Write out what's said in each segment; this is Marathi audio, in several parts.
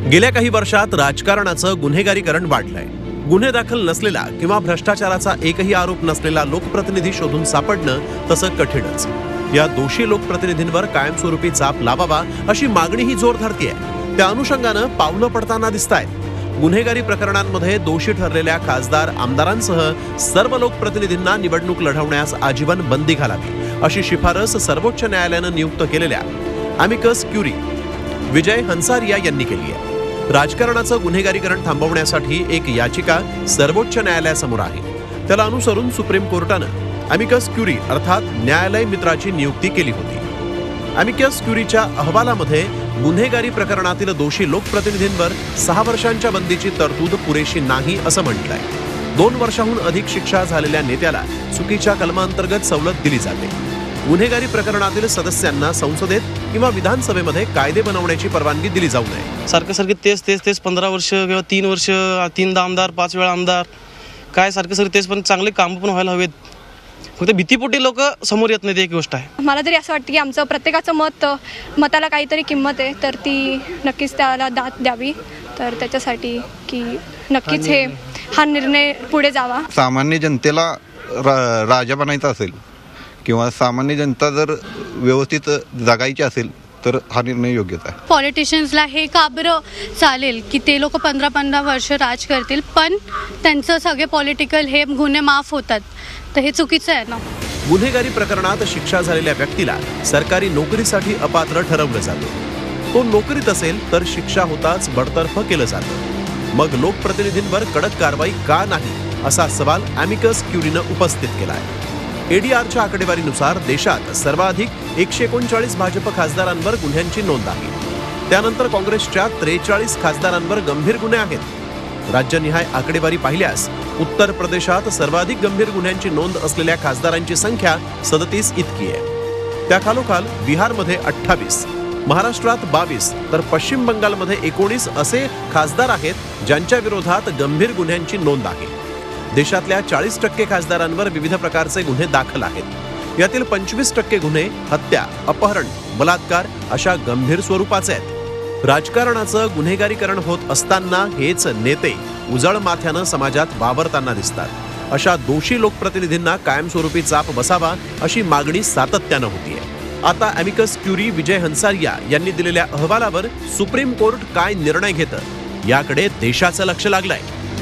गेल्या काही वर्षात राजकारणाचं गुन्हेगारीकरण वाढलंय. गुन्हे दाखल नसलेला किंवा भ्रष्टाचाराचा एकही आरोप नसलेला लोकप्रतिनिधी शोधून सापडणं तसं कठीणच. या दोषी लोकप्रतिनिधींवर कायमस्वरूपी चाप लावावा अशी मागणीही जोर धरतीये. त्या अनुषंगानं पावलं पडताना दिसतायत. गुन्हेगारी प्रकरणांमध्ये दोषी ठरलेल्या खासदार आमदारांसह सर्व लोकप्रतिनिधींना निवडणूक लढवण्यास आजीवन बंदी घालावी अशी शिफारस सर्वोच्च न्यायालयानं नियुक्त केलेल्या अमिकस क्युरी विजय हंसारिया यांनी केली आहे. राजकारणाचं गुन्हेगारीकरण थांबवण्यासाठी एक याचिका सर्वोच्च न्यायालयासमोर आहे. त्याला अनुसरून सुप्रीम कोर्टानं अमिकस क्युरी अर्थात न्यायालय मित्राची नियुक्ती केली होती. अमिकस क्युरीच्या अहवालामध्ये गुन्हेगारी प्रकरणातील दोषी लोकप्रतिनिधींवर 6 वर्षांच्या बंदीची तरतूद पुरेशी नाही असं म्हटलंय. 2 वर्षांहून अधिक शिक्षा झालेल्या नेत्याला चुकीच्या कलमांतर्गत सवलत दिली जाते. गुन्हेगारी प्रकरणातील सदस्यांना संसदेत किंवा विधानसभेमध्ये कायदे बनवण्याची परवानगी दिली जाऊ नये. सारखे तेच 15 वर्ष किंवा 3 वर्ष 3दा आमदार 5 वेळा आमदार काय सारखे तेच, पण चांगले काम पण व्हायला हवेत. फक्त भीतीपोटी लोक समोर येत नाहीत, एक गोष्ट आहे. मला तरी असं वाटतं की आमचं प्रत्येकाचं मताला काहीतरी किंमत आहे, तर ती नक्कीच त्याला दाद द्यावी. तर त्याच्यासाठी की नक्कीच हा निर्णय पुढे जावा. सामान्य जनतेला राजा बनायचं असेल किंवा सामान्य जनता जर व्यवस्थित जगायची असेल तर हा निर्णय योग्यच आहे. पॉलिटिशियन्सला हे का बरं चालेल की ते लोक 15-15 वर्ष राज करतील, पण त्यांचं सगळे पॉलिटिकल हे गुन्हे माफ होतात, तर हे चुकीचं आहे ना. गुन्हेगारी प्रकरणात शिक्षा झालेल्या व्यक्तीला सरकारी नोकरीसाठी अपात्र ठरवलं जातं. तो नोकरीत असेल तर शिक्षा होताच बडतर्फ केलं जातं. मग लोकप्रतिनिधींवर कडक कारवाई का नाही असा सवाल अमिकस क्युरीनं उपस्थित केलाय. एडीआरच्या आकडेवारीनुसार देशात सर्वाधिक 139 भाजप खासदारांवर गुन्ह्यांची नोंद आहे. त्यानंतर काँग्रेसच्या 43 खासदारांवर गंभीर गुन्हे आहेत. राज्यनिहाय आकडेवारी पाहिल्यास उत्तर प्रदेशात सर्वाधिक गंभीर गुन्ह्यांची नोंद असलेल्या खासदारांची संख्या 37 इतकी आहे. त्याखालोखाल बिहारमध्ये 28, महाराष्ट्रात 22 तर पश्चिम बंगालमध्ये 19 असे खासदार आहेत ज्यांच्या विरोधात गंभीर गुन्ह्यांची नोंद आहे. देशातल्या 40% खासदारांवर विविध प्रकारचे गुन्हे दाखल आहेत. यातील 25% गुन्हे हत्या, अपहरण, बलात्कार अशा गंभीर स्वरूपाचे आहेत. राजकारणाचं गुन्हेगारीकरण होत असताना हेच नेते उजळ माथ्यानं समाजात वावरताना दिसतात. अशा दोषी लोकप्रतिनिधींना कायमस्वरूपी चाप बसावा अशी मागणी सातत्यानं होतीये. आता अमिकस क्युरी विजय हंसारिया यांनी दिलेल्या अहवालावर सुप्रीम कोर्ट काय निर्णय घेतं याकडे देशाचं लक्ष लागलंय.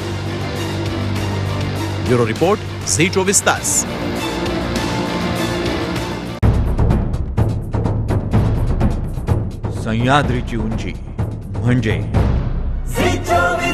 ब्युरो रिपोर्ट, झी 24 तास. सह्याद्रीची उंची म्हणजे झी 24